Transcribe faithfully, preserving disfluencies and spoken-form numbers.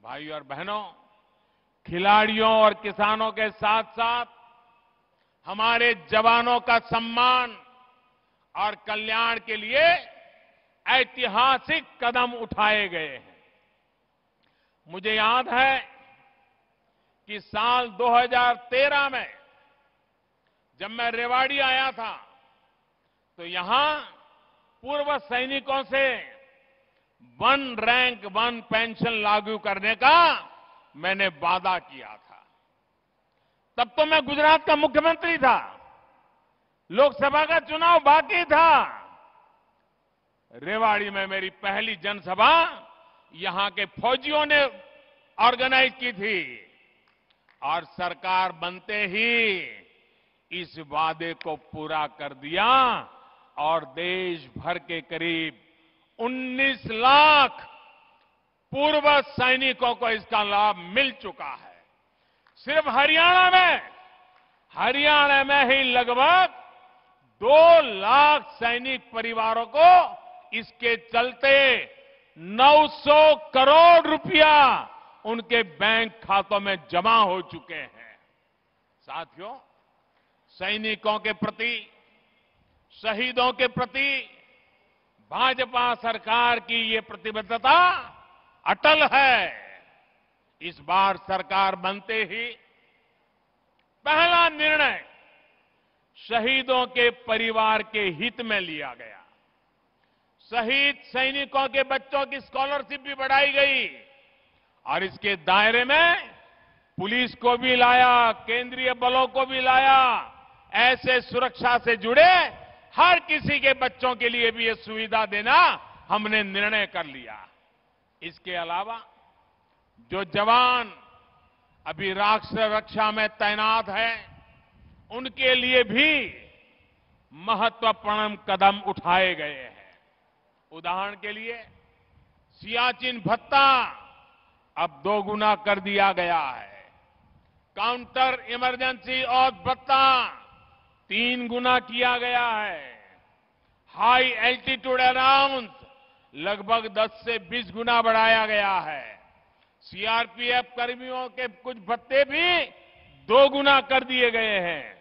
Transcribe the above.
भाइयों और बहनों, खिलाड़ियों और किसानों के साथ साथ हमारे जवानों का सम्मान और कल्याण के लिए ऐतिहासिक कदम उठाए गए हैं। मुझे याद है कि साल दो हज़ार तेरह में जब मैं रेवाड़ी आया था तो यहां पूर्व सैनिकों से वन रैंक वन पेंशन लागू करने का मैंने वादा किया था। तब तो मैं गुजरात का मुख्यमंत्री था, लोकसभा का चुनाव बाकी था। रेवाड़ी में मेरी पहली जनसभा यहां के फौजियों ने ऑर्गेनाइज की थी और सरकार बनते ही इस वादे को पूरा कर दिया और देश भर के करीब उन्नीस लाख पूर्व सैनिकों को इसका लाभ मिल चुका है। सिर्फ हरियाणा में हरियाणा में ही लगभग दो लाख सैनिक परिवारों को इसके चलते नौ सौ करोड़ रुपया उनके बैंक खातों में जमा हो चुके हैं। साथियों, सैनिकों के प्रति, शहीदों के प्रति भाजपा सरकार की ये प्रतिबद्धता अटल है। इस बार सरकार बनते ही पहला निर्णय शहीदों के परिवार के हित में लिया गया। शहीद सैनिकों के बच्चों की स्कॉलरशिप भी बढ़ाई गई और इसके दायरे में पुलिस को भी लाया, केंद्रीय बलों को भी लाया। ऐसे सुरक्षा से जुड़े हर किसी के बच्चों के लिए भी ये सुविधा देना हमने निर्णय कर लिया। इसके अलावा जो जवान अभी राष्ट्र रक्षा में तैनात हैं, उनके लिए भी महत्वपूर्ण कदम उठाए गए हैं। उदाहरण के लिए सियाचिन भत्ता अब दोगुना कर दिया गया है। काउंटर इमरजेंसी और भत्ता तीन गुना किया गया है। हाई एल्टीट्यूड अलाउंस लगभग दस से बीस गुना बढ़ाया गया है। सीआरपीएफ कर्मियों के कुछ भत्ते भी दो गुना कर दिए गए हैं।